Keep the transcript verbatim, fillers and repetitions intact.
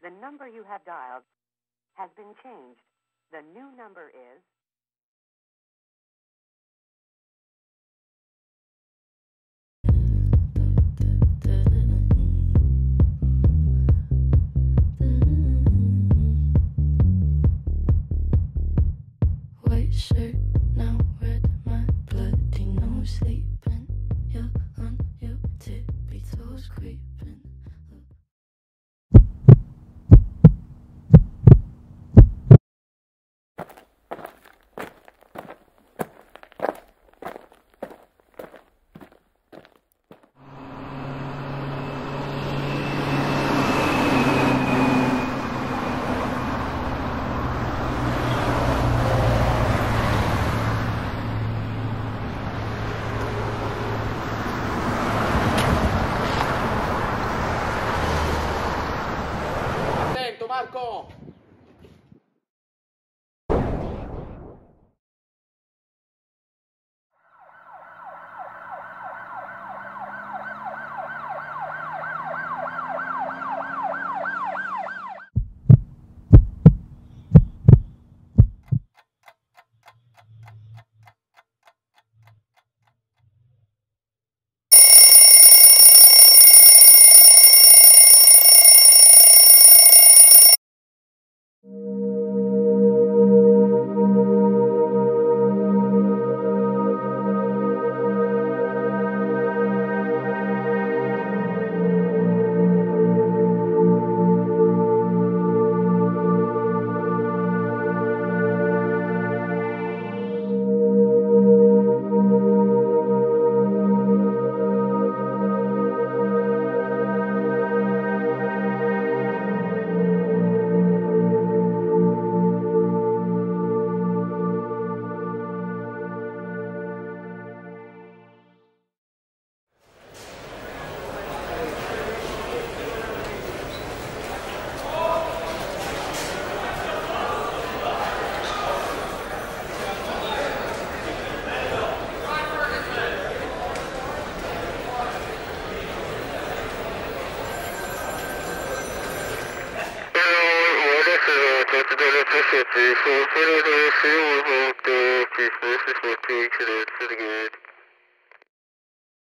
The number you have dialed has been changed. The new number is... White shirt, now red, my bloody nose sleeping. You're on your tippy toes creeping. Marco! Mississippi, so far as I see, we're going to, this is what takes it, it's pretty good.